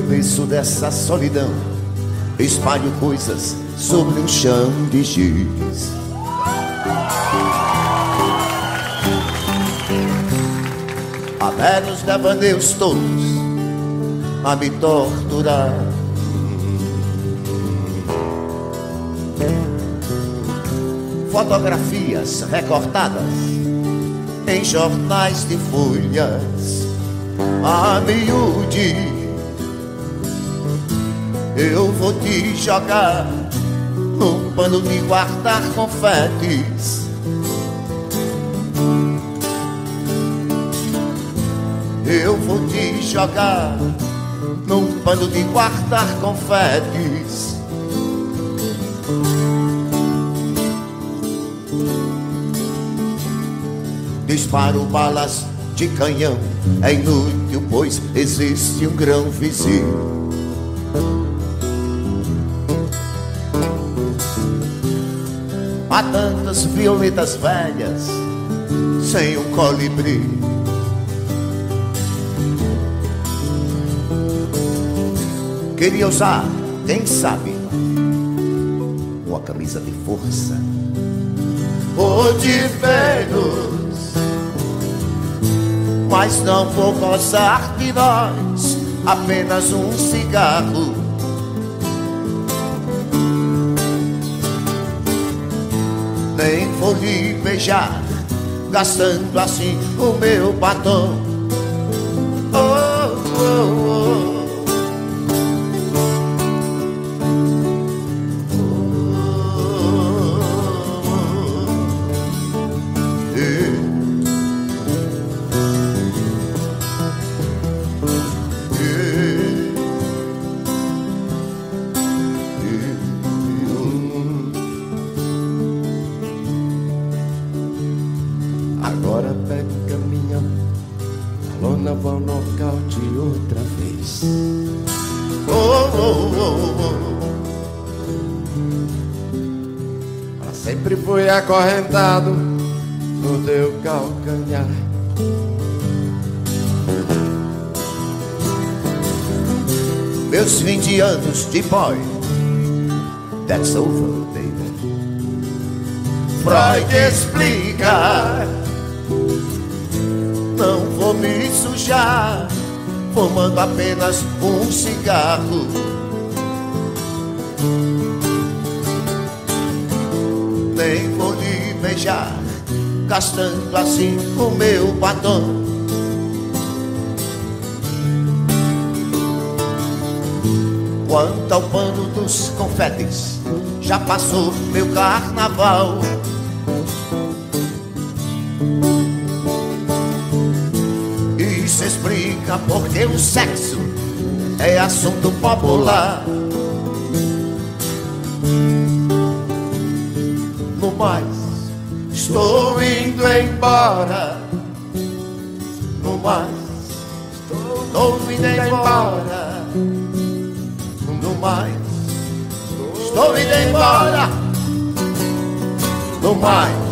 arremesso dessa solidão, espalho coisas sobre um chão de giz. Até nos devaneios todos a me torturar. Fotografias recortadas em jornais de folhas a miúde, eu vou te jogar num pano de guardar confetes. Eu vou te jogar num pano de guardar confetes. Disparo balas de canhão, é inútil, pois existe um grão vizinho. Há tantas violetas velhas sem um colibri. Queria usar, quem sabe, uma camisa de força ou de Vênus, mas não vou gozar de nós, apenas um cigarro. Nem vou lhe beijar, gastando assim o meu batom. Oh, oh, oh. Agora pega o caminhão, a lona vai ao nocaute outra vez. Oh, oh, oh, oh. Ela sempre foi acorrentado no teu calcanhar. Meus 20 anos de boy, that's over, baby. Freud explica. Não vou me sujar, fumando apenas um cigarro. Nem vou lhe beijar, gastando assim o meu batom. Quanto ao pano dos confetes, já passou meu carnaval. Isso explica porque o sexo é assunto popular. No mais, estou indo embora. No mais, estou indo embora. No mais, estou indo embora. No mais.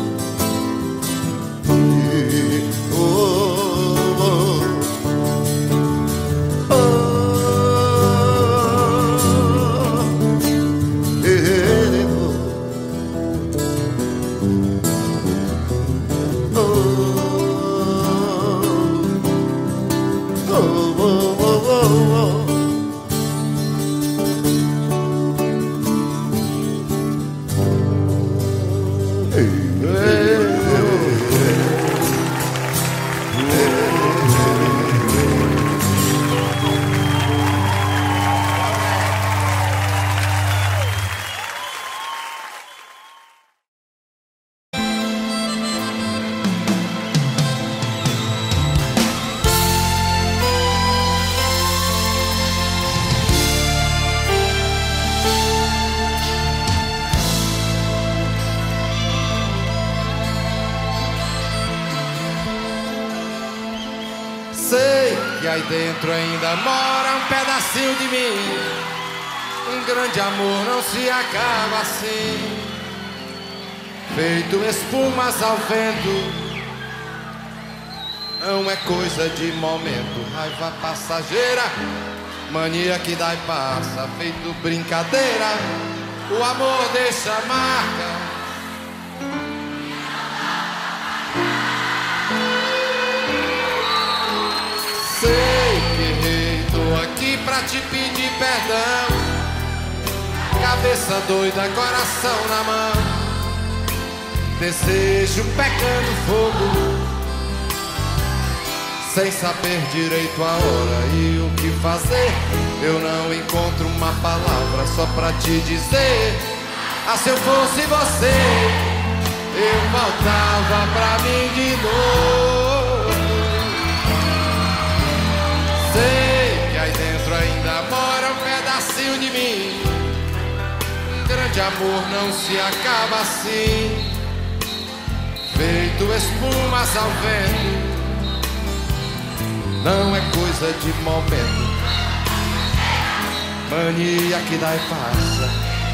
Sei que aí dentro ainda mora um pedacinho de mim. Um grande amor não se acaba assim, feito espumas ao vento. Não é coisa de momento, raiva passageira Mania que dá e passa, feito brincadeira. O amor deixa marca. Sei que errei, tô aqui pra te pedir perdão. Cabeça doida, coração na mão. Desejo pegando fogo, sem saber direito a hora e o que fazer. Eu não encontro uma palavra só pra te dizer. Ah, se eu fosse você, eu voltava pra mim de novo. Sei que aí dentro ainda mora um pedacinho de mim. Grande amor não se acaba assim, feito espumas ao vento. Não é coisa de momento. Mania que dá e passa.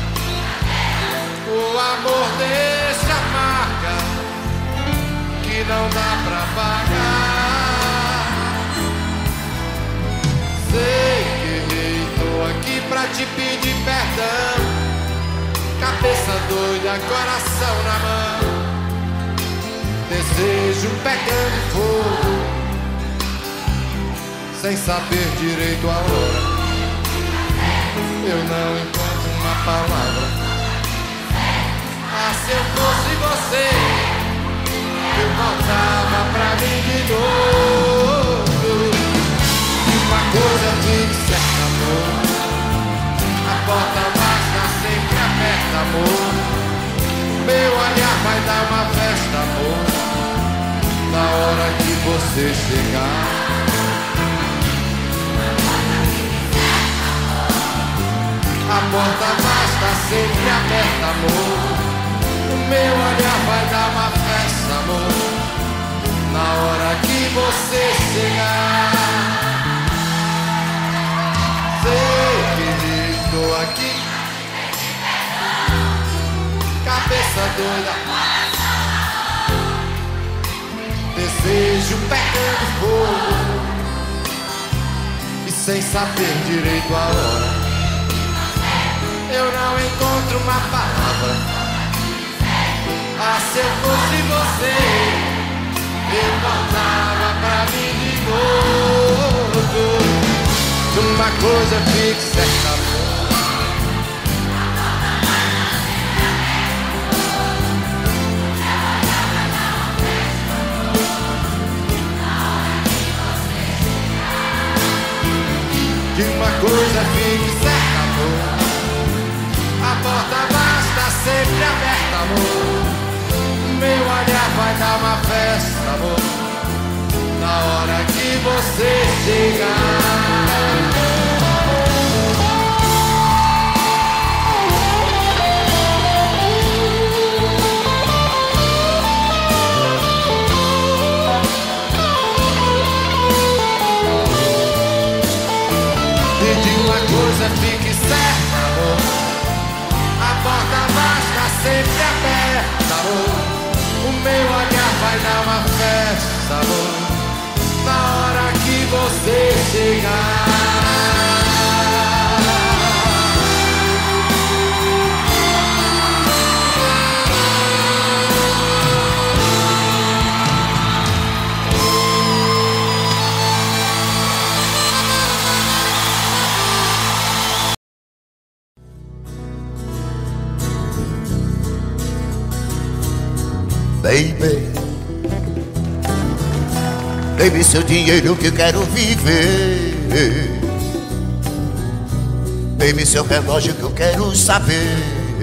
O amor deixa marca que não dá pra pagar. Sei que errei, tô aqui pra te pedir perdão. Cabeça doida, coração na mão. Desejo pegando fogo, sem saber direito a hora. Eu não encontro uma palavra. Ah, se eu fosse você, eu voltava pra mim de novo. Uma coisa fique certa, amor. A porta baixa sempre aberta, amor. Meu olhar vai dar uma festa, amor, na hora que você chegar. A porta mais tá sempre aberta, amor. O meu olhar vai dar uma festa, amor, na hora que você chegar. Sei que estou aqui, cabeça doida, desejo pegando fogo, e sem saber direito a hora. Eu não encontro uma palavra. Ah, se eu fosse você, eu voltava pra mim de novo. Uma coisa fique certa, amor. De uma coisa fique certa, amor. A porta basta sempre aberta, amor. Meu olhar vai dar uma festa, amor, na hora que você chegar. E de uma coisa fique certa, amor. A porta basta sempre aberta, amor. O meu olhar vai dar uma festa, amor, na hora que você chegar. Baby, dê-me seu dinheiro que eu quero viver. Dê-me seu relógio que eu quero saber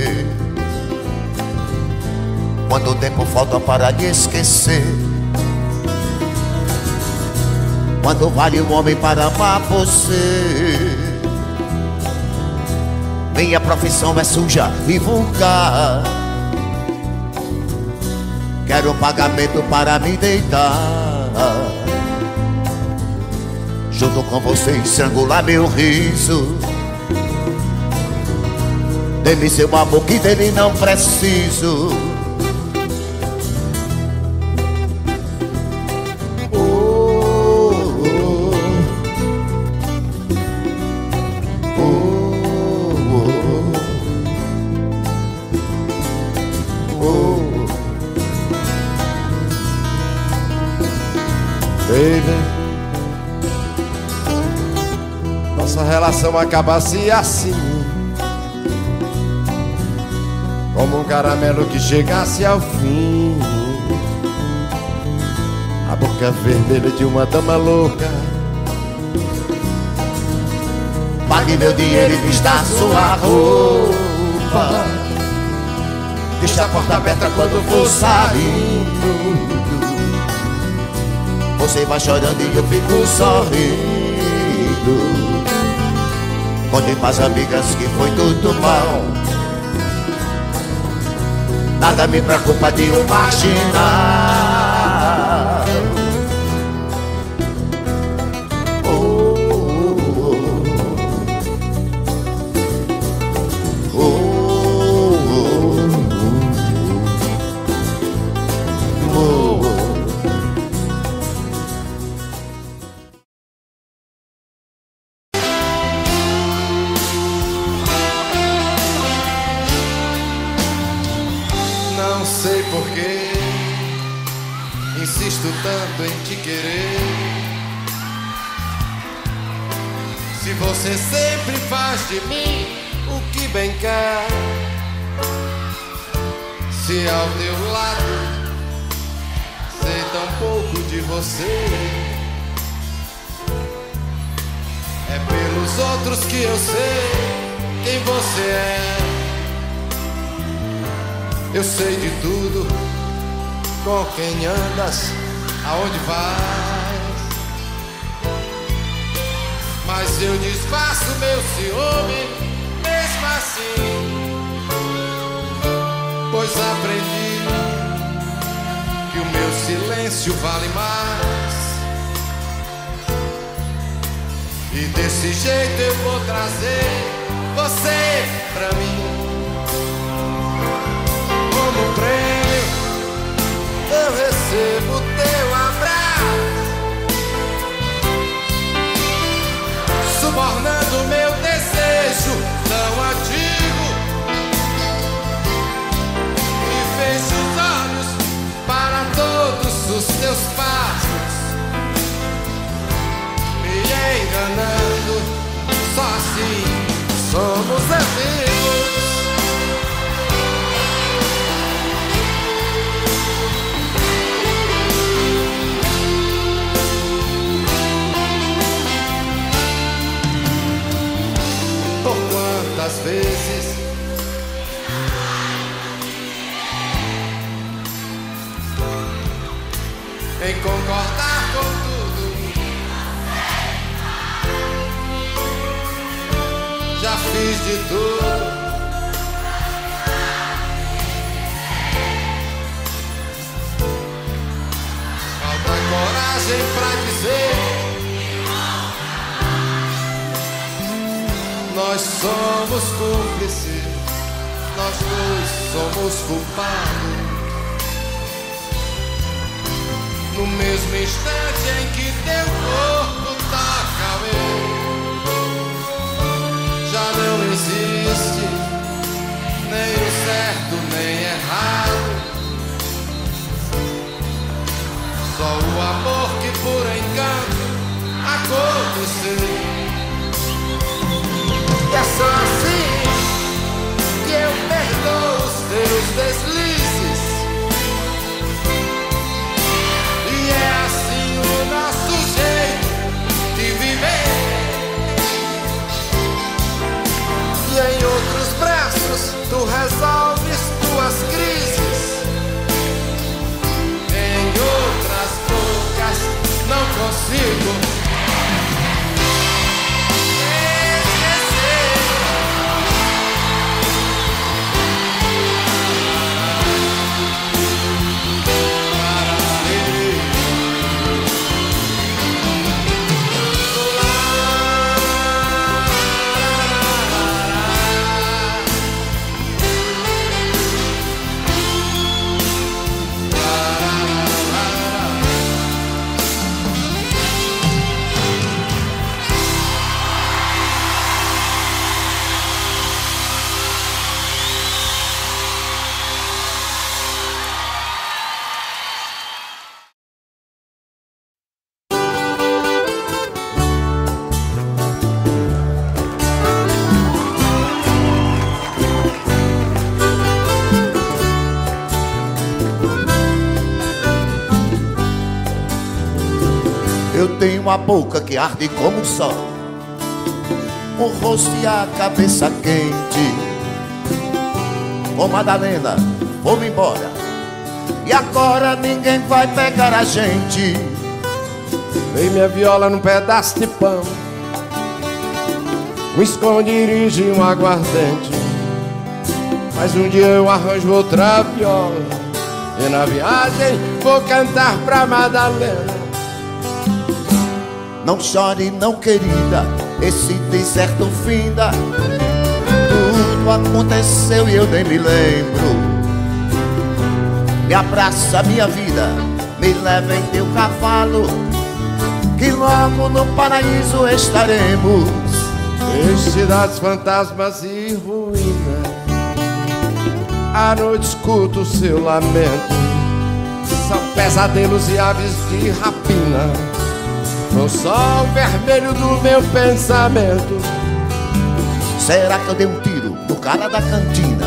quanto tempo falta para lhe esquecer. Quanto vale um homem para amar você? Minha profissão é suja e vulgar. Quero um pagamento para me deitar junto com você, estrangular meu riso. Dê-me seu amor que dele não preciso. Baby, nossa relação acabasse assim, como um caramelo que chegasse ao fim. A boca vermelha de uma dama louca. Pague meu dinheiro e vista sua roupa. Deixa a porta aberta quando for saindo. Você vai chorando e eu fico sorrindo. Contei pras amigas que foi tudo mal. Nada me preocupa de um marginal. Oh, oh, oh, oh, oh. Não sei porquê, insisto tanto em te querer. Se você sempre faz de mim o que bem quer, se ao teu lado sei tão pouco de você, é pelos outros que eu sei quem você é. Eu sei de tudo, com quem andas, aonde vais, mas eu disfarço meu ciúme mesmo assim, pois aprendi que o meu silêncio vale mais. E desse jeito eu vou trazer você pra mim. Como prêmio eu recebo teu abraço, subornando meu desejo tão antigo, e fecho os olhos para todos os teus passos, me enganando. Só assim somos amigos. Às vezes em concordar com tudo, já fiz de tudo, falta coragem pra dizer: nós somos cúmplices, nós dois somos culpados. No mesmo instante em que teu corpo toca o meu, já não existe nem o certo nem errado, só o amor que por encanto aconteceu. E é só assim que eu perdoo os teus deslizes, e é assim o nosso jeito de viver. E em outros braços tu resolves tuas crises, em outras bocas não consigo Eu tenho uma boca que arde como o sol, o rosto e a cabeça quente. Ô Madalena, vou-me embora, e agora ninguém vai pegar a gente. Vem minha viola num pedaço de pão, um esconderijo e um aguardente. Mas um dia eu arranjo outra viola, e na viagem vou cantar pra Madalena. Não chore não, querida, esse deserto finda. Tudo aconteceu e eu nem me lembro. Me abraça minha vida, me leva em teu cavalo, que logo no paraíso estaremos. Em cidades, fantasmas e ruínas, à noite escuto o seu lamento. São pesadelos e aves de rapina no sol vermelho do meu pensamento. Será que eu dei um tiro no cara da cantina?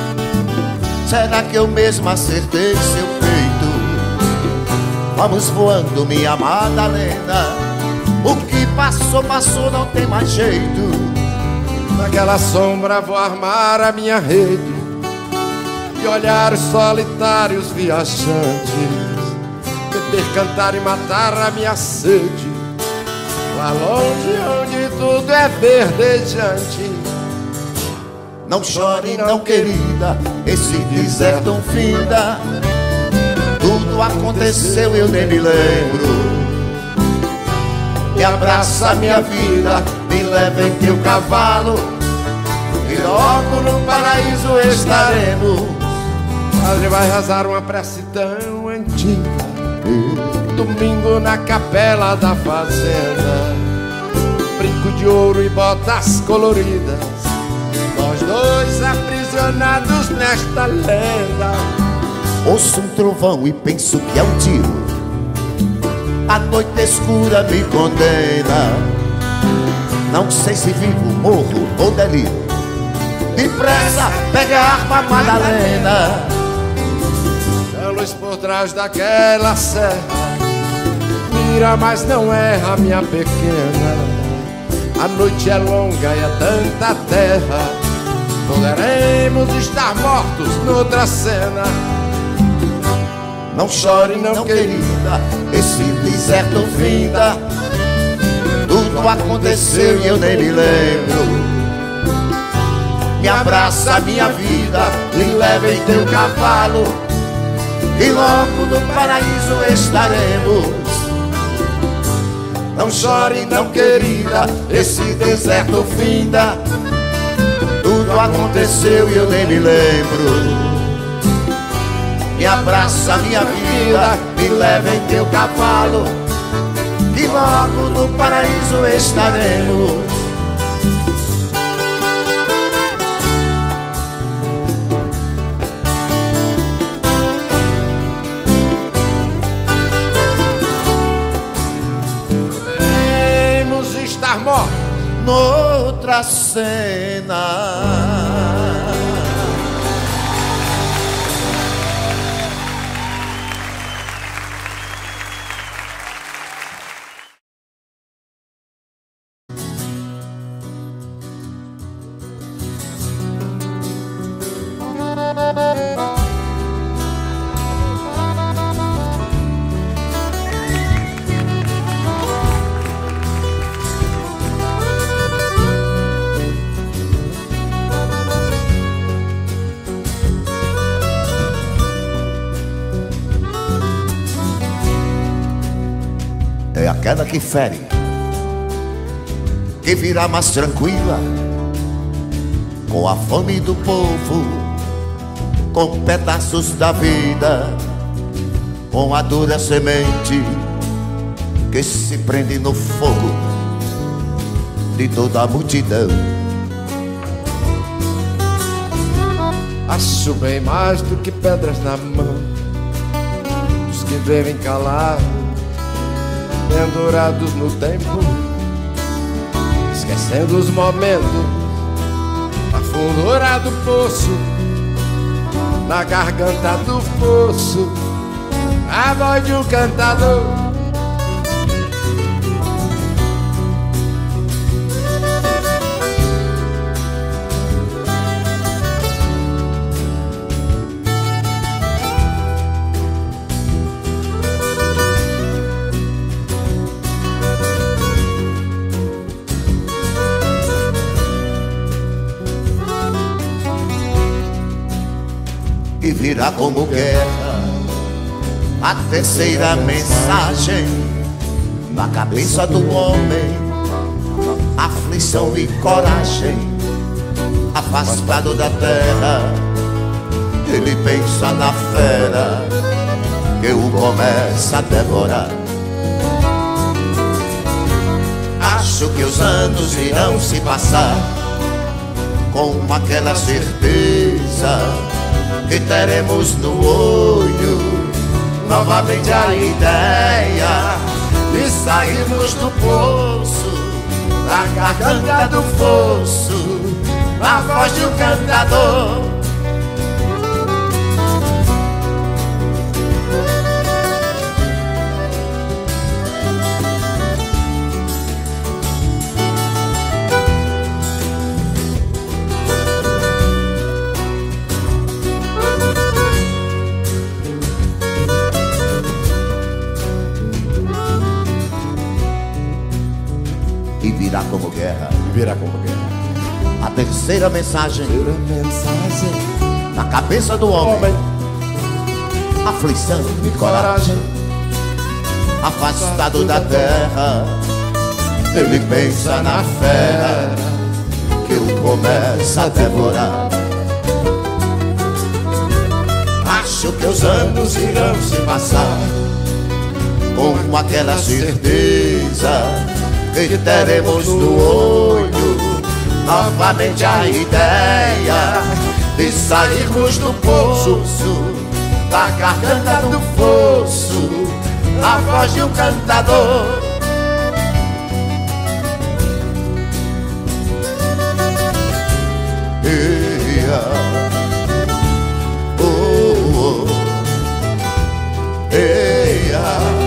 Será que eu mesmo acertei seu peito? Vamos voando, minha Madalena, o que passou, passou, não tem mais jeito. Naquela sombra vou armar a minha rede e olhar os solitários viajantes, beber, cantar e matar a minha sede, lá longe onde tudo é verdejante. Não chore não, querida, esse deserto finda. Tudo aconteceu, eu nem me lembro. Me abraça minha vida, me leva em teu cavalo, e logo no paraíso estaremos. Padre vai rezar uma prece tão antiga, domingo na capela da fazenda, brinco de ouro e botas coloridas, nós dois aprisionados nesta lenda. Ouço um trovão e penso que é um tiro, a noite escura me condena. Não sei se vivo, morro ou delírio. Depressa, pega a arma, Madalena. A luz por trás daquela serra mira, mas não erra, minha pequena. A noite é longa e é tanta terra, poderemos estar mortos noutra cena. Não chore não, querida, esse deserto finda. Tudo aconteceu e eu nem me lembro. Me abraça minha vida, me leva em teu cavalo, e logo no paraíso estaremos. Não chore não, querida, esse deserto finda. Tudo aconteceu e eu nem me lembro. Me abraça minha vida, me leva em teu cavalo, e logo no paraíso estaremos. Podemos estar mortos noutra cena. É aquela que fere, que virá mais tranquila, com a fome do povo, com pedaços da vida, com a dura semente que se prende no fogo de toda a multidão. Acho bem mais do que pedras na mão dos que vivem calados, pendurados no tempo, esquecendo os momentos, a fundura do poço, na garganta do poço, a voz de um cantador. virá como guerra a terceira mensagem na cabeça do homem, aflição e coragem. Afastado da terra, ele pensa na fera que o começa a devorar. Acho que os anos irão se passar com aquela certeza que teremos no olho novamente a ideia de sairmos do poço, da garganta do fosso, na voz de um cantador. E virá como guerra. Virá como guerra. A terceira mensagem na cabeça do homem, aflição e coragem. Afastado da terra, ele pensa na fera que o começa a devorar. Acho que os anos irão se passar com aquela certeza que teremos no olho novamente a ideia de sairmos do poço, da garganta do fosso, a voz de um cantador. Eia, oh, oh, eia.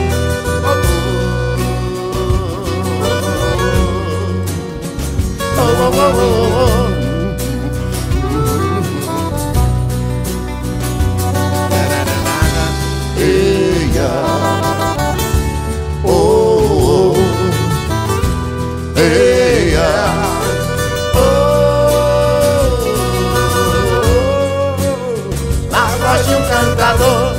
Oh, oh, oh, oh. Eia, oh, oh. Eia, oh. Na voz de um cantador.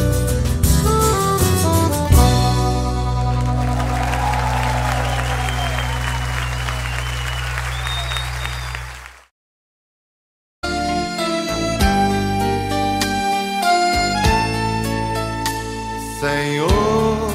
Senhor,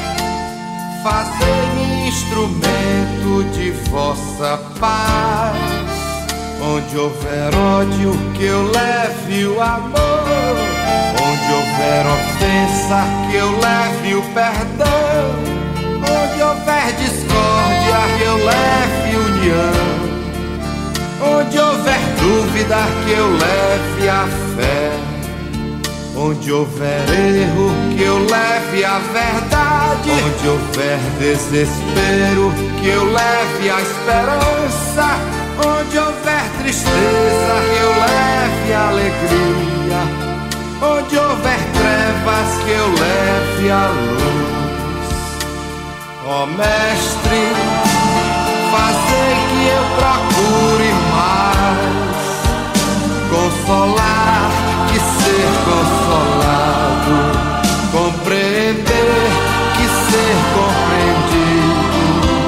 fazei-me instrumento de vossa paz. Onde houver ódio, que eu leve o amor. Onde houver ofensa, que eu leve o perdão. Onde houver discórdia, que eu leve união. Onde houver dúvida, que eu leve a fé. Onde houver erro, que eu leve a verdade. Onde houver desespero, que eu leve a esperança. Onde houver tristeza, que eu leve a alegria. Onde houver trevas, que eu leve a luz. Ó Mestre, fazei que eu procure mais consolar que ser consolado, compreender que ser compreendido,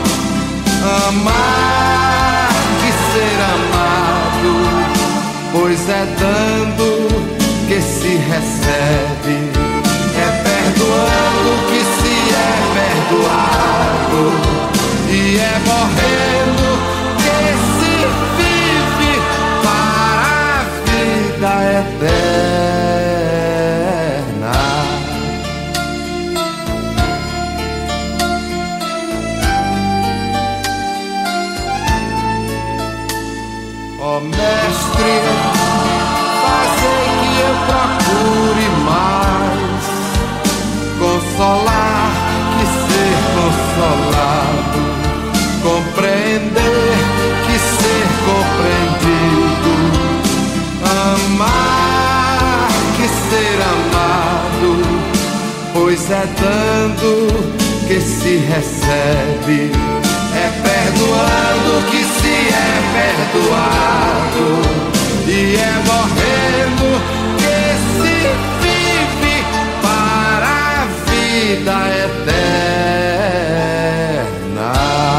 amar que ser amado, pois é dando que se recebe, é perdoando que se é perdoado, e é morrendo que se vive para a vida eterna. Ó Mestre, fazei que eu procure mais consolar que ser consolado, compreender que ser compreendido, amar que ser amado, pois é dando que se recebe, é perdoando que se é perdoado, e é morrendo que se vida eterna.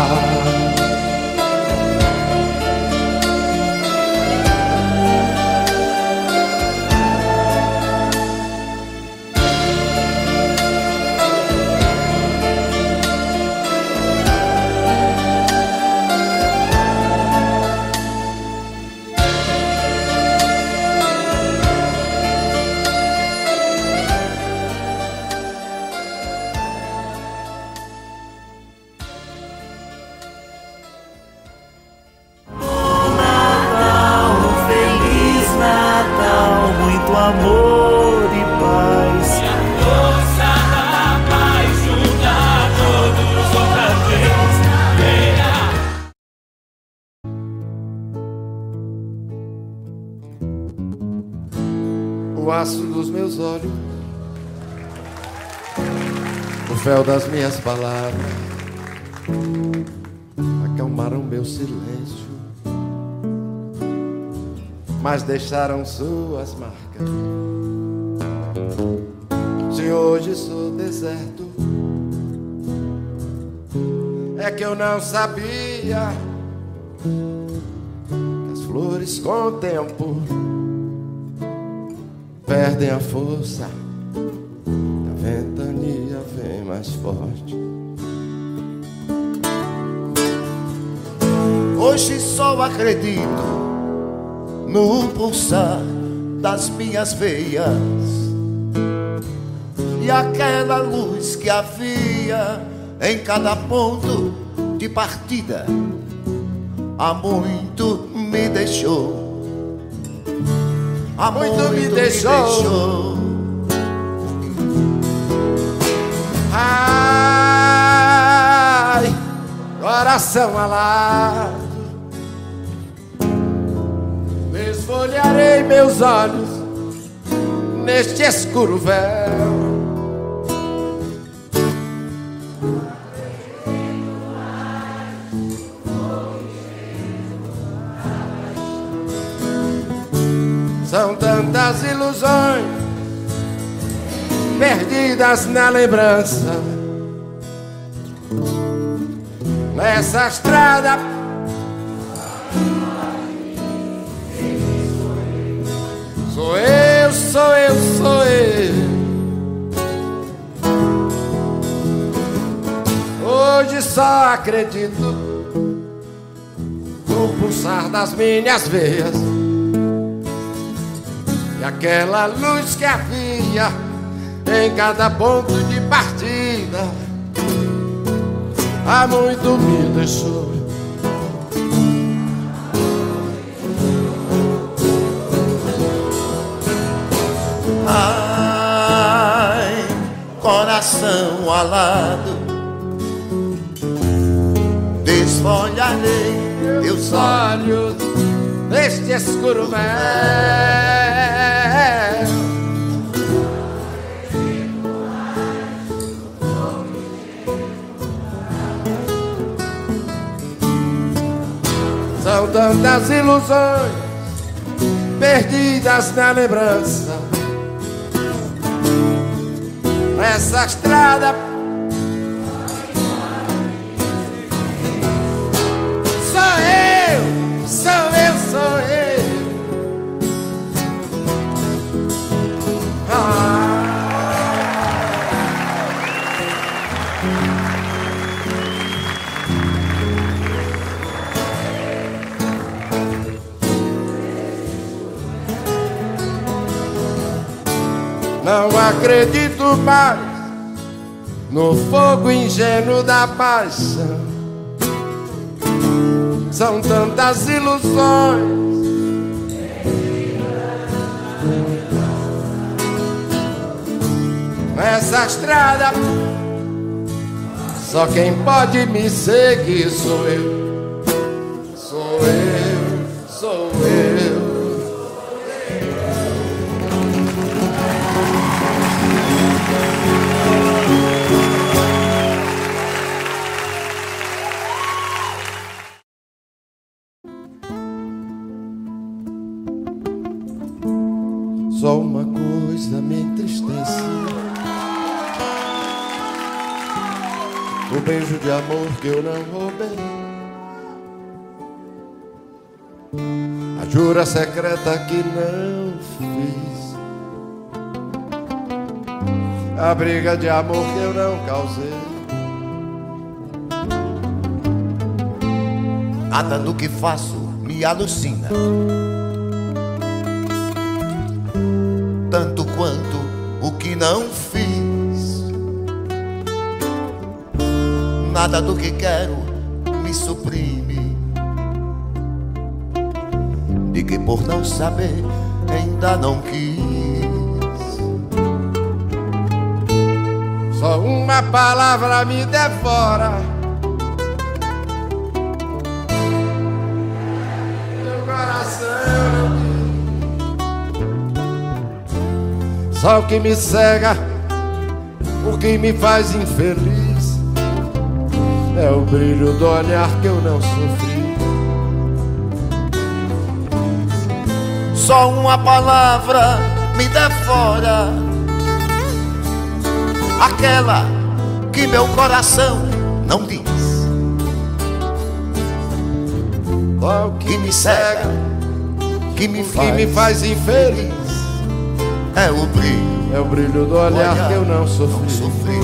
Amor e paz. E a força da paz junta todos outra vez. O aço dos meus olhos, o fel das minhas palavras acalmaram meu silêncio, mas deixaram suas marcas. Se hoje sou deserto, é que eu não sabia que as flores com o tempo perdem a força, a ventania vem mais forte. Hoje só acredito no pulsar das minhas veias e aquela luz que havia em cada ponto de partida. Há muito me deixou, há muito me deixou. Ai, coração alado, esfolharei meus olhos neste escuro véu. São tantas ilusões perdidas na lembrança, nessa estrada sou eu, sou eu, sou eu. Hoje só acredito no pulsar das minhas veias e aquela luz que havia em cada ponto de partida. Há muito me deixou. Ai, coração alado, desfolharei teus olhos neste escuro véu. São tantas ilusões perdidas na lembrança, nessa estrada sou eu, sou eu, sou eu. Não acredito mais no fogo ingênuo da paixão. São tantas ilusões nessa estrada, só quem pode me seguir sou eu, sou eu, sou eu. Só uma coisa me entristece, o beijo de amor que eu não roubei, a jura secreta que não fiz, a briga de amor que eu não causei. Nada do que faço me alucina, tanto quanto o que não fiz. Nada do que quero me suprime, de que por não saber ainda não quis. Só uma palavra me devora, meu coração não quis. Só o que me cega, o que me faz infeliz, é o brilho do olhar que eu não sofri. Só uma palavra me devora, aquela que meu coração não diz. Só o Que me cega, que me faz infeliz, é o brilho do olhar que eu não sofri.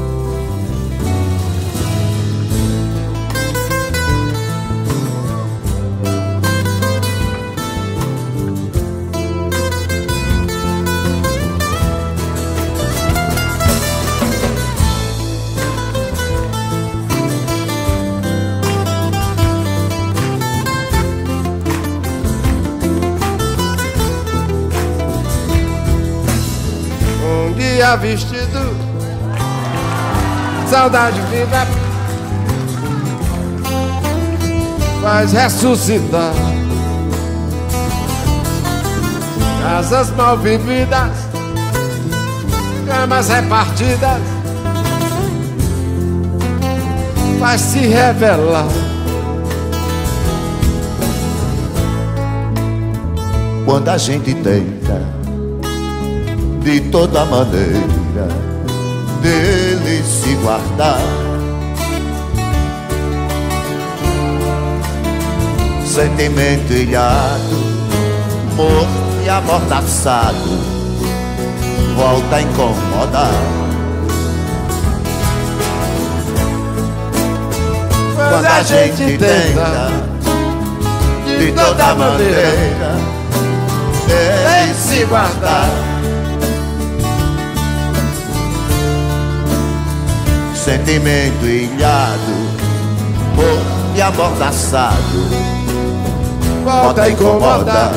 Vestido, saudade viva faz ressuscitar casas mal vividas, camas repartidas, faz se revelar. Quando a gente tenta de toda maneira dele se guardar, sentimento ilhado, morto e amordaçado, volta a incomodar. Quando a gente tenta de toda maneira dele se guardar, sentimento ilhado, morto e amordaçado, volta a incomodar.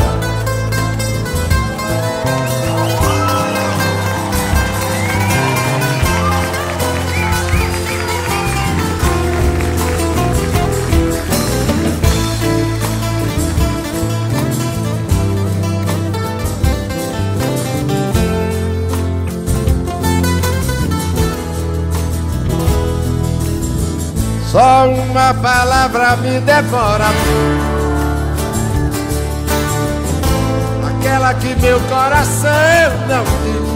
Só uma palavra me devora, aquela que meu coração não diz.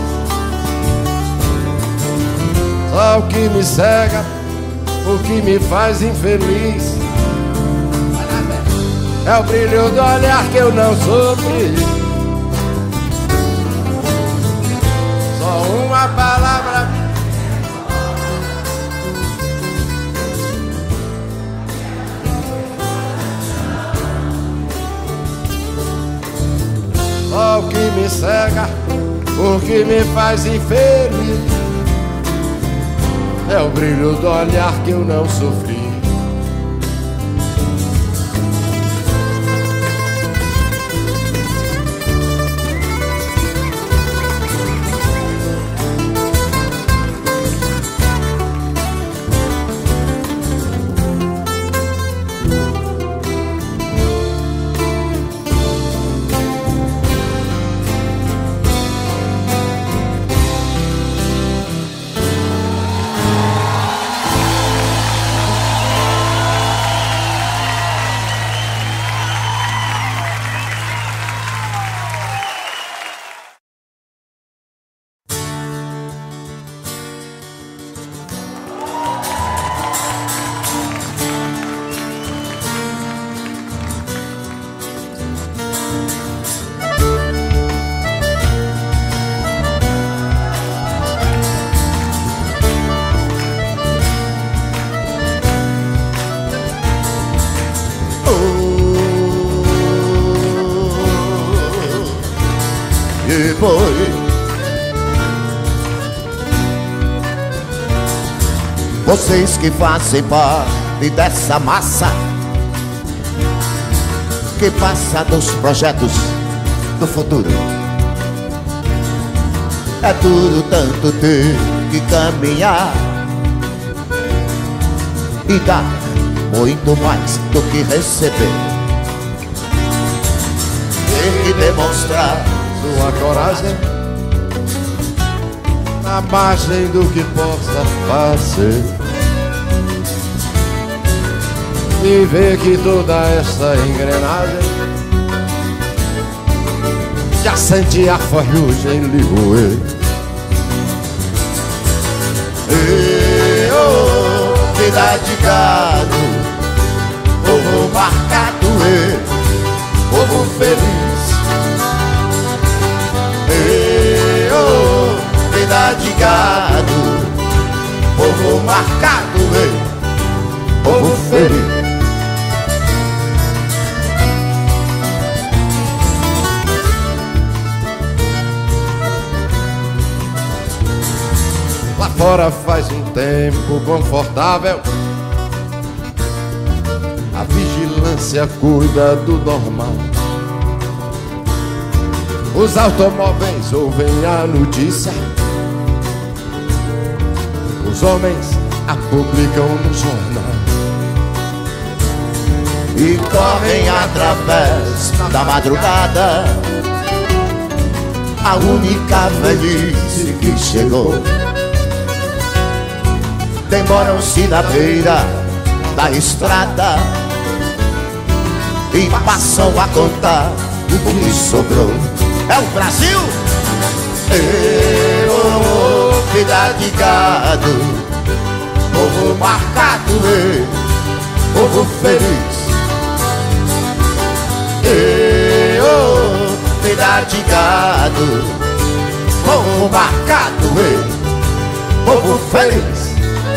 Só o que me cega, o que me faz infeliz, é o brilho do olhar que eu não sofri. Só uma palavra me só o que me cega, o que me faz infeliz, é o brilho do olhar que eu não sofri. depois. Vocês que fazem parte dessa massa que passa dos projetos do futuro. É duro tanto ter que caminhar e dar muito mais do que receber. Ter que demonstrar sua coragem na margem do que possa fazer. E ver que toda essa engrenagem já sente a ferrugem lhe roer. Vida de gado, povo marcado, povo feliz. Vida de gado, povo marcado, povo feliz. Lá fora faz um tempo confortável, a vigilância cuida do normal. Os automóveis ouvem a notícia, os homens a publicam no jornal e correm através da madrugada. A única velhice que chegou. Demoram-se na beira da estrada e passam a contar o que sobrou. É o Brasil! Vida de gado, povo marcado, povo feliz. Vida de gado, povo marcado, povo feliz.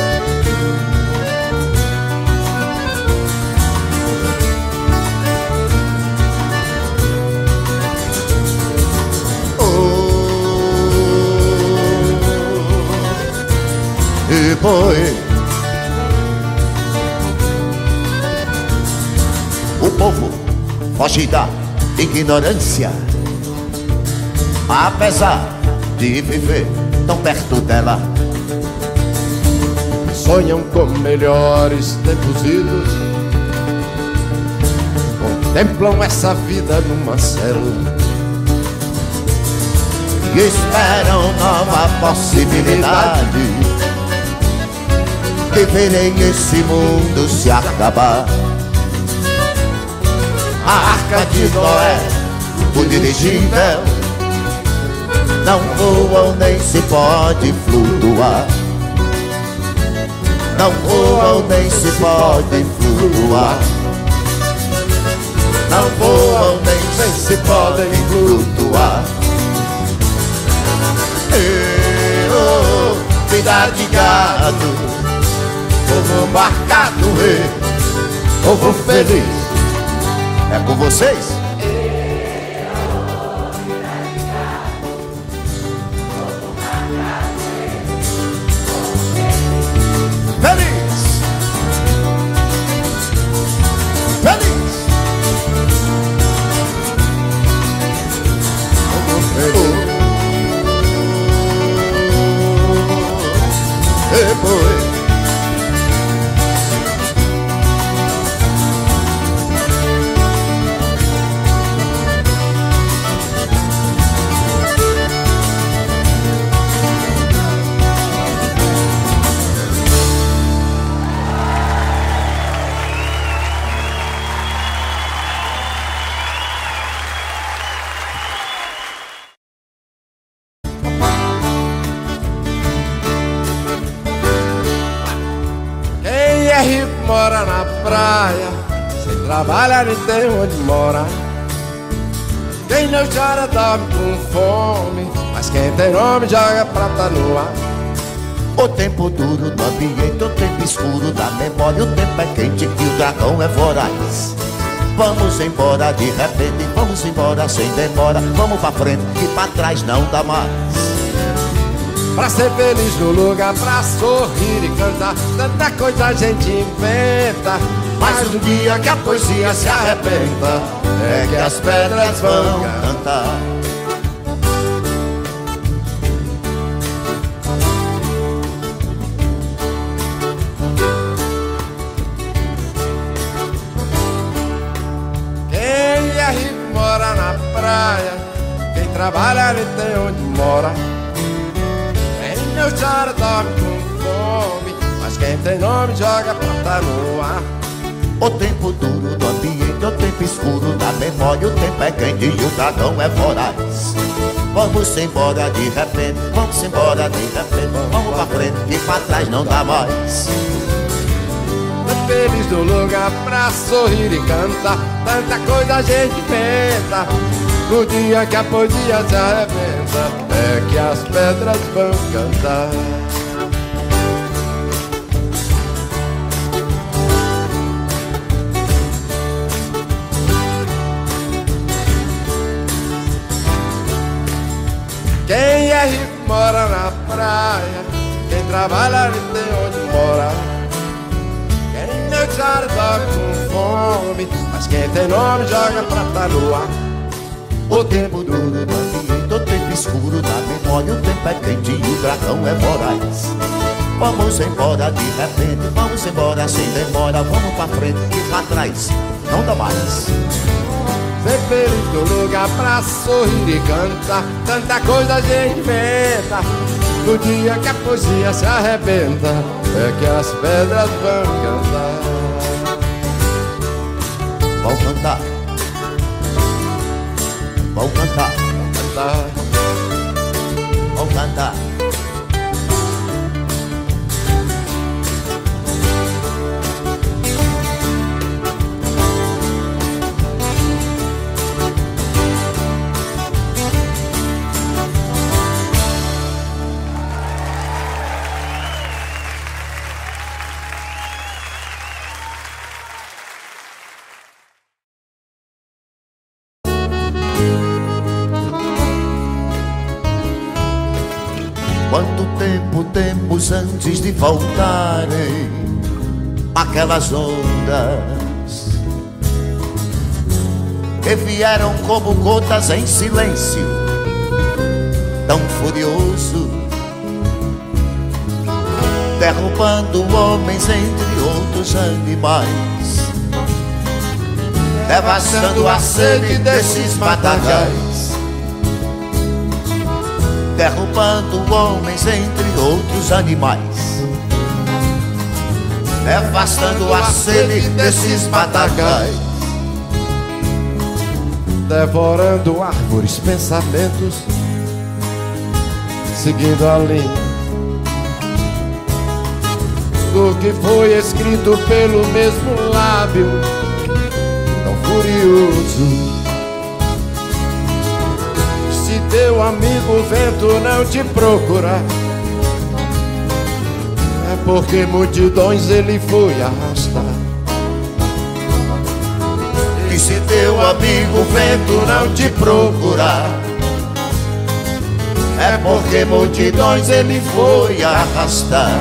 Depois o povo foge da ignorância, apesar de viver tão perto dela. Sonham com melhores tempos idos, contemplam essa vida numa célula e esperam nova possibilidade de verem esse mundo se acabar. A arca de Noé, o dirigível, não voam nem se pode flutuar. Não voam nem se pode flutuar. Não voam nem se podem flutuar. Vida de gado, povo marcado, povo feliz. É com vocês? Feliz! Feliz! Povo feliz. Depois mora na praia, sem trabalhar nem tem onde morar. Quem não chora dorme com fome, mas quem tem nome joga prata no ar. o tempo duro do ambiente, o tempo escuro da memória. O tempo é quente e o dragão é voraz. Vamos embora de repente, vamos embora sem demora. Vamos pra frente e pra trás não dá mais. Pra ser feliz no lugar, pra sorrir e cantar, tanta coisa a gente inventa. Mas o dia que a poesia se arrebenta é que as pedras vão cantar. Quem é rico mora na praia, quem trabalha nem tem onde mora. Quem não chora dorme com fome, mas quem tem nome joga prata no ar. O tempo duro do ambiente, o tempo escuro da memória. O tempo é quente e o dragão é voraz. Vamos embora de repente, vamos embora de repente. Vamos pra frente e pra trás não dá mais. Feliz no lugar pra sorrir e cantar, tanta coisa a gente inventa. No dia que a poesia se arrebenta é que as pedras vão cantar. Quem é rico mora na praia, quem trabalha não tem onde morar. Quem não chora dorme com fome, mas quem tem nome joga prata no ar. O tempo duro do ambiente, o tempo escuro da memória. O tempo é quente e o dragão é voraz. Vamos embora de repente, vamos embora sem demora. Vamos pra frente e pra trás não dá mais. Ser feliz no lugar pra sorrir e cantar, tanta coisa a gente inventa. No dia que a poesia se arrebenta é que as pedras vão cantar. Vão cantar, vão cantar, Cantar. vão cantar. Quanto tempo temos antes de voltarem aquelas ondas que vieram como gotas em silêncio, tão furioso, derrubando homens entre outros animais, devastando a sede desses matagais, derrubando homens entre outros animais, devastando a sede desses matagais, devorando árvores, pensamentos, seguindo a linha do que foi escrito pelo mesmo lábio, tão furioso. Se teu amigo vento não te procurar, é porque multidões ele foi arrastar. E se teu amigo vento não te procurar, é porque multidões ele foi arrastar.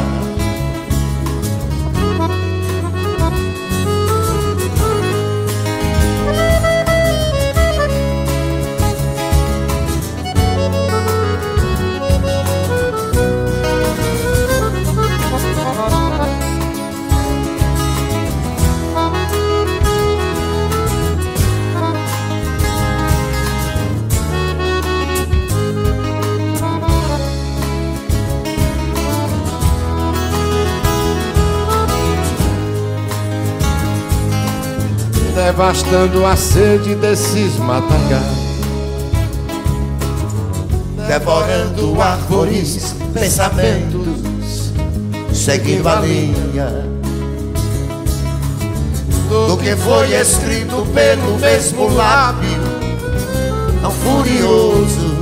Devastando a sede desses matagais, Devorando árvores, pensamentos, seguindo a linha do que foi escrito pelo mesmo lábio, tão furioso.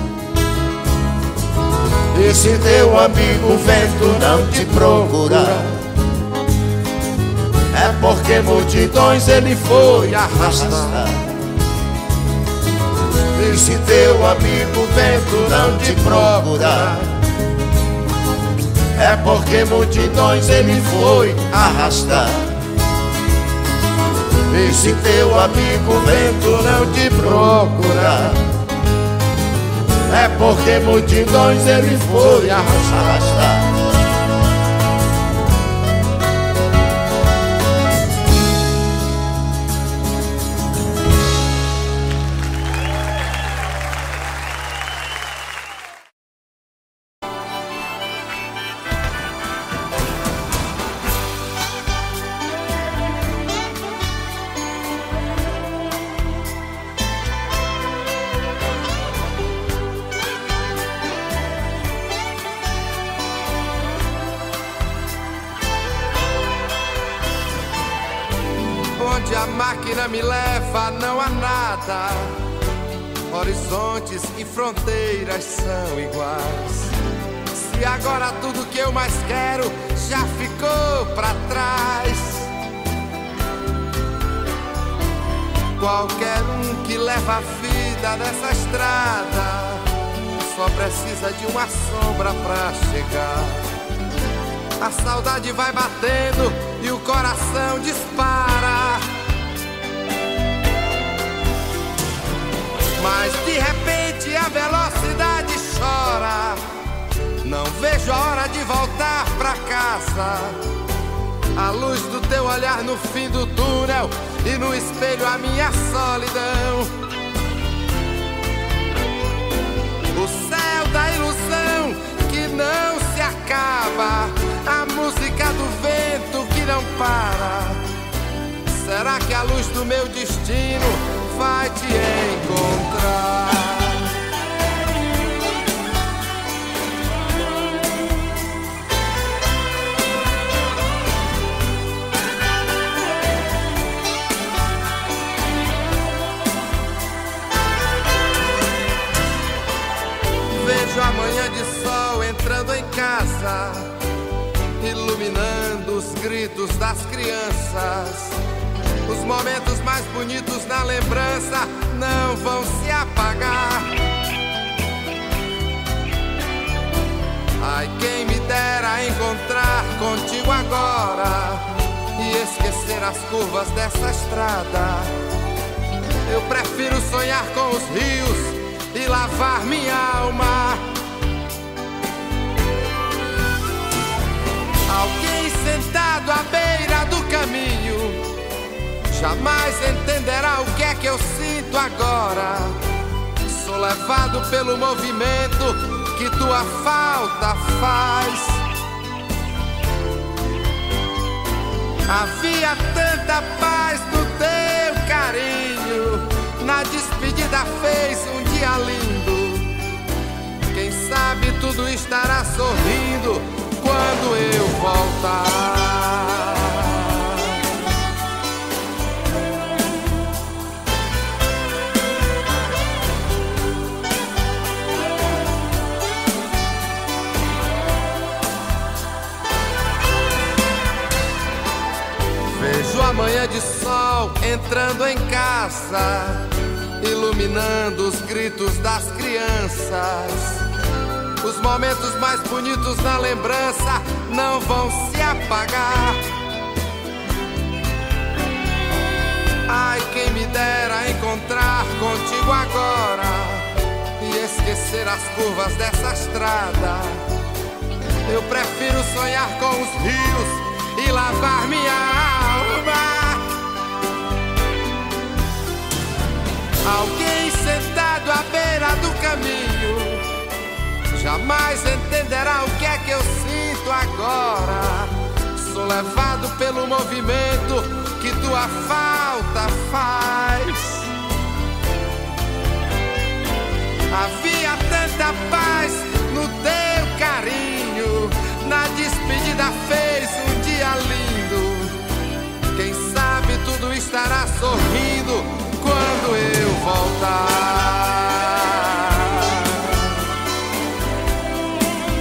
E se teu amigo vento não te procurar, é porque multidões ele foi arrastar. E se teu amigo vento não te procura, é porque multidões ele foi arrastar. E se teu amigo vento não te procura, é porque multidões ele foi arrastar. Onde a máquina me leva não há nada, horizontes e fronteiras são iguais. Se agora tudo que eu mais quero já ficou pra trás, qualquer um que leva a vida nessa estrada só precisa de uma sombra pra chegar. A saudade vai batendo e o coração dispara, mas de repente a velocidade chora. Não vejo a hora de voltar pra casa. A luz do teu olhar no fim do túnel e no espelho a minha solidão. O céu da ilusão que não se acaba, a música do vento que não para. Será que a luz do meu destino vai te encontrar? Vejo a manhã de sol entrando em casa, iluminando os gritos das crianças. Os momentos mais bonitos na lembrança não vão se apagar. Ai, quem me dera encontrar contigo agora e esquecer as curvas dessa estrada. Eu prefiro sonhar com os rios e lavar minha alma. Alguém sentado à beira do caminho jamais entenderá o que é que eu sinto agora. Sou levado pelo movimento que tua falta faz. Havia tanta paz no teu carinho, na despedida fez um dia lindo. Quem sabe tudo estará sorrindo quando eu voltar. Vejo a manhã de sol entrando em casa, iluminando os gritos das crianças. Os momentos mais bonitos na lembrança não vão se apagar. Ai, quem me dera encontrar contigo agora e esquecer as curvas dessa estrada. Eu prefiro sonhar com os rios e lavar minha alma. Alguém sentado à beira do caminho jamais entenderá o que é que eu sinto agora. Sou levado pelo movimento que tua falta faz. Havia tanta paz no teu carinho, na despedida fez um dia lindo. Quem sabe tudo estará sorrindo quando eu voltar.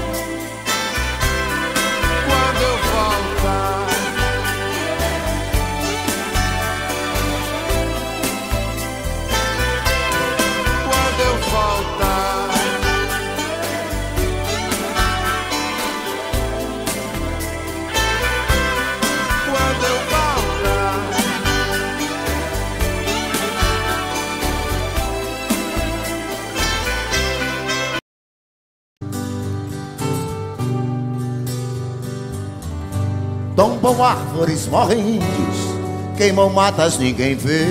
Quando eu voltar. derrubam árvores, morrem índios, queimam matas, ninguém vê.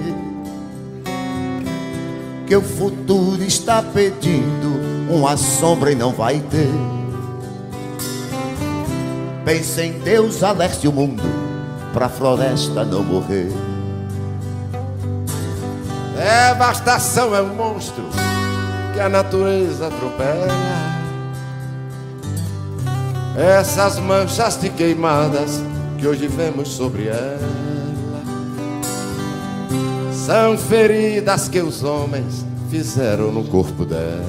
Que o futuro está pedindo uma sombra e não vai ter. Pense em Deus, alerte o mundo pra floresta não morrer. Devastação é um monstro que a natureza atropela. Essas manchas de queimadas que hoje vemos sobre ela são feridas que os homens fizeram no corpo dela.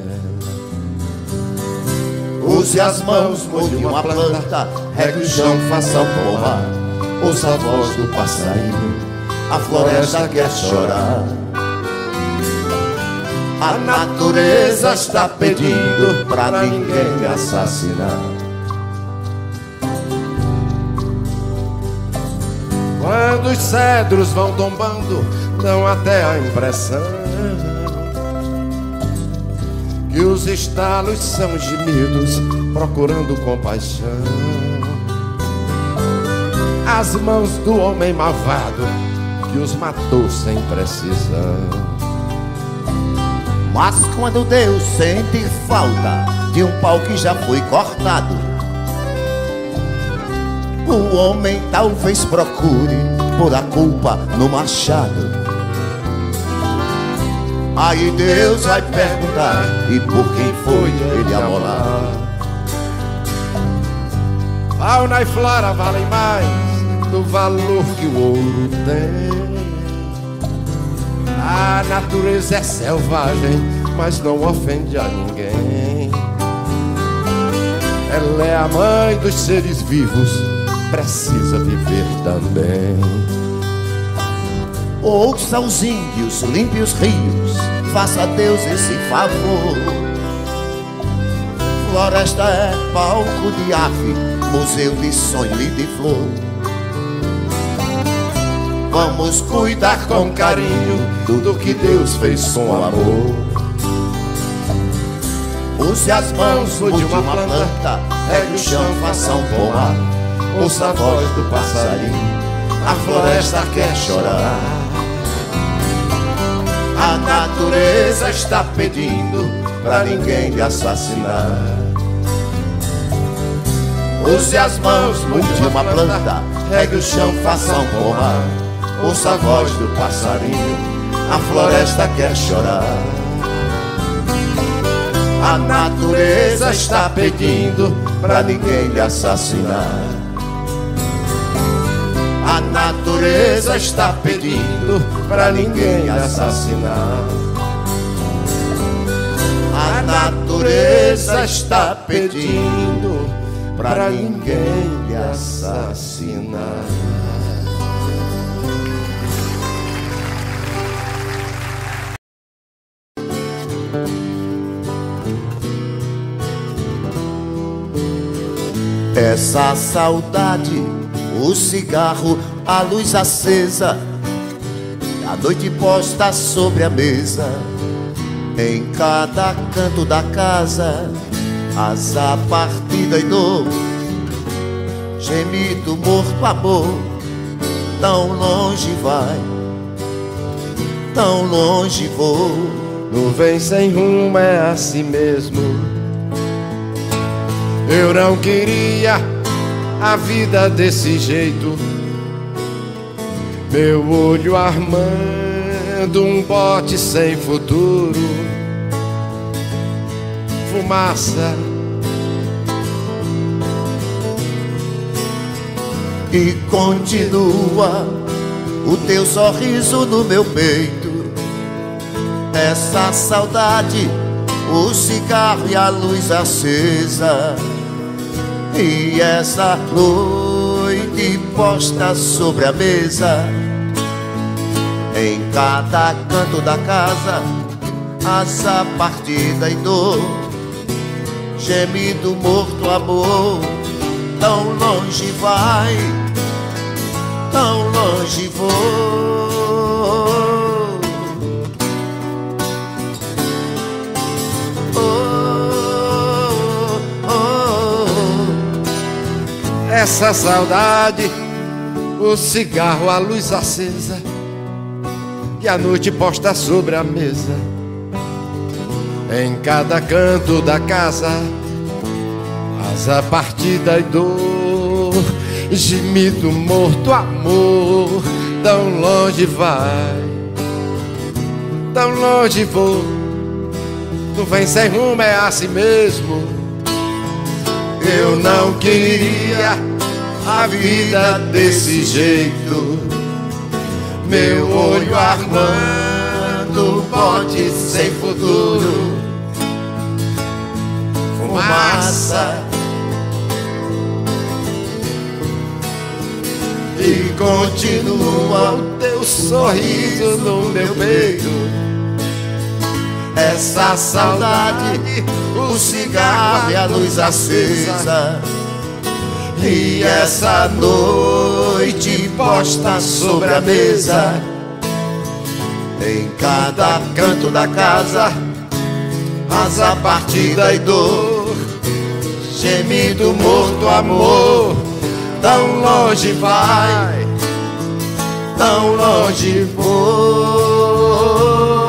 Use as mãos, molde uma planta, regue o chão, faça um pomar. Ouça a voz do passarinho, a floresta quer chorar. A natureza está pedindo pra ninguém me assassinar. Quando os cedros vão tombando, dão até a impressão que os estalos são gemidos procurando compaixão. As mãos do homem malvado que os matou sem precisão. Mas quando Deus sentir falta de um pau que já foi cortado, o homem talvez procure por a culpa no machado. Aí Deus vai perguntar: e por quem foi ele amolar? Fauna e flora valem mais do valor que o ouro tem. A natureza é selvagem, mas não ofende a ninguém. Ela é a mãe dos seres vivos, precisa viver também. Ouça os índios, limpe os rios, faça a Deus esse favor. Floresta é palco de ave, museu de sonho e de flor. Vamos cuidar com carinho do que Deus fez com amor. Use as mãos, mude uma planta, regue o chão, faça um pomar. Ouça a voz do passarinho, a floresta quer chorar. A natureza está pedindo pra ninguém lhe assassinar. Use as mãos, mude uma planta, regue o chão, faça um pomar. Ouça a voz do passarinho, a floresta quer chorar. A natureza está pedindo pra ninguém lhe assassinar. A natureza está pedindo pra ninguém assassinar. A natureza está pedindo pra ninguém lhe assassinar. Essa saudade, o cigarro, a luz acesa, a noite posta sobre a mesa, em cada canto da casa, asa, partida e dor, gemido, morto, amor. Tão longe vai, tão longe vou. Nuvem sem rumo é assim mesmo. Eu não queria a vida desse jeito. Meu olho armando um bote sem futuro. Fumaça e continua o teu sorriso no meu peito. Essa saudade, o cigarro e a luz acesa, e essa noite posta sobre a mesa, em cada canto da casa, asa, partida e dor, gemido, morto, amor. Tão longe vai, tão longe vou. essa saudade, o cigarro, a luz acesa e a noite posta sobre a mesa. Em cada canto da casa, asa partida e dor, gemido, morto, amor. Tão longe vai, tão longe vou, não vem sem rumo, é assim mesmo. Eu não queria a vida desse jeito, meu olho armando bote sem futuro, fumaça e continua o teu sorriso no meu peito. Essa saudade, o cigarro e a luz acesa, e essa noite posta sobre a mesa. Em cada canto da casa, asa partida e dor, gemido, morto, amor. Tão longe vai, tão longe vou.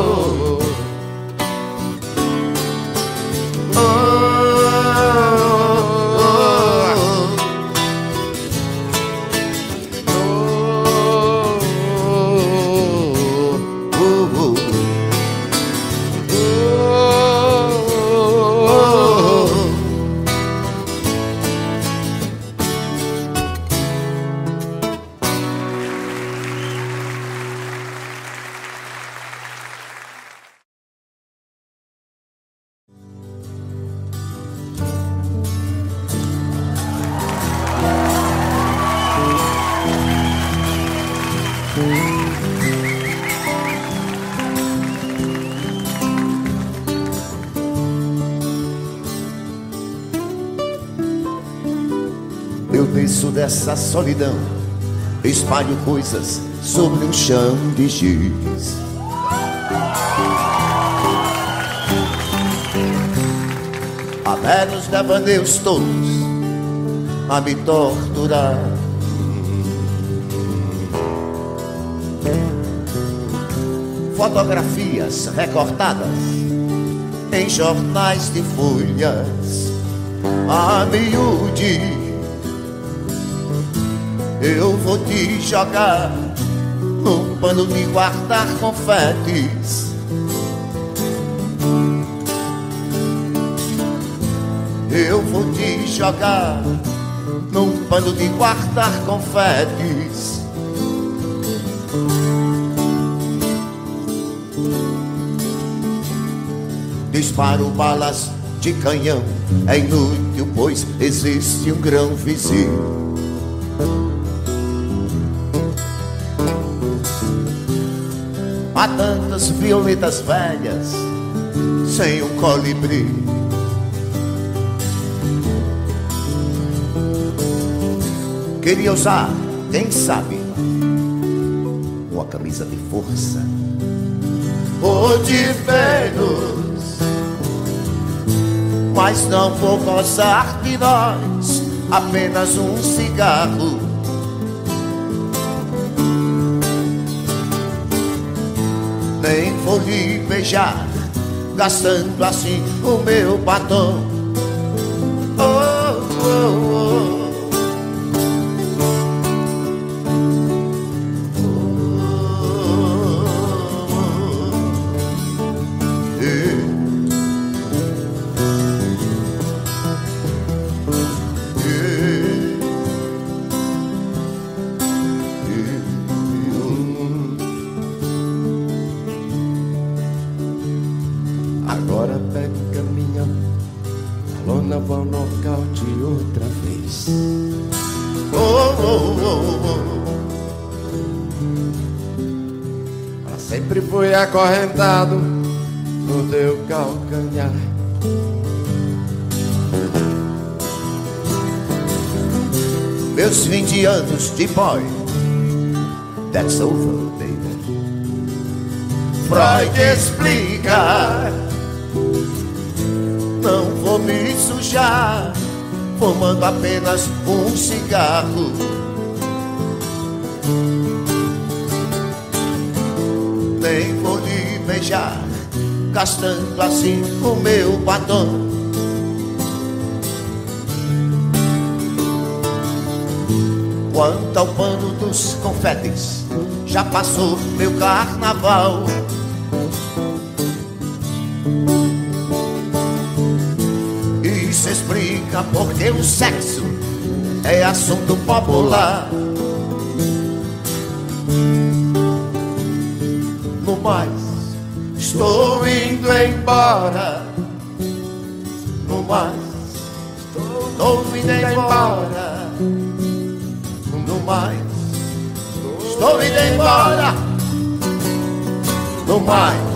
Eu desço dessa solidão, espalho coisas sobre um chão de giz. Até nos devaneios todos a me torturar. Fotografias recortadas em jornais de folhas a miúde. Eu vou te jogar num pano de guardar confetes. Eu vou te jogar num pano de guardar confetes. Disparo balas de canhão, é inútil, pois existe um grão vizinho. Há tantas violetas velhas sem um colibri. Queria usar, quem sabe, uma camisa de força ou de Vênus, mas não vou gozar de nós, apenas um cigarro. Nem vou lhe beijar, gastando assim o meu batom. Oh, oh, oh. Agora pega o caminhão, a lona vai ao nocaute outra vez. Oh, oh, oh, oh. Ela sempre foi acorrentado no teu calcanhar. Meus 20 anos de boy, that's over, baby. Freud explica. Não vou me sujar, fumando apenas um cigarro. Nem vou lhe beijar, gastando assim o meu batom. Quanto ao pano dos confetes, já passou meu carnaval. Isso explica porque o sexo é assunto popular. No mais, estou indo embora. No mais, estou indo embora. No mais, estou indo embora. No mais.